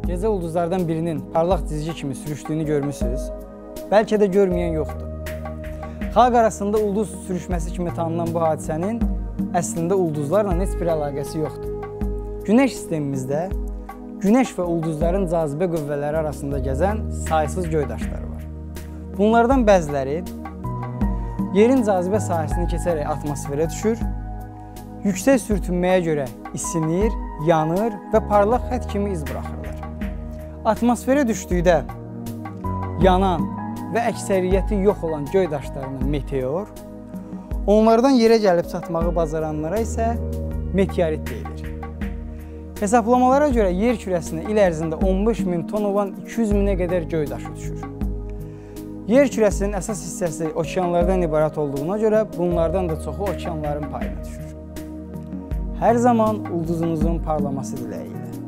Gecə ulduzlardan birinin parlaq cizgi kimi sürüşdüyünü görmüsünüz? Bəlkə də görməyən yoxdur. Xalq arasında ulduz sürüşməsi kimi tanınan bu hadisənin əslində ulduzlarla heç bir əlaqəsi yoxdur. Günəş sistemimizdə Günəş və ulduzların cazibə qüvvələri arasında gəzən saysız göy daşları var. Bunlardan bəziləri yerin cazibə sahəsini keçərək atmosferə düşür, yüksək sürtünməyə görə isinir, yanır və parlaq xətt kimi iz buraxırlar. Atmosferə düşdükdə yanan və əksəriyyəti yox olan göy daşlarına meteor, onlardan yerə gəlib çatmağı bacaranlara isə meteorit deyilir. Hesablamalara görə yer kürəsinə il ərzində 15.000 ton olan 200.000-ə qədər göy daşı düşür. Yer kürəsinin əsas hissəsi okeanlardan ibarət olduğuna görə bunlardan da çoxu okeanların payına düşür. Hər zaman ulduzunuzun parlaması diləyilə.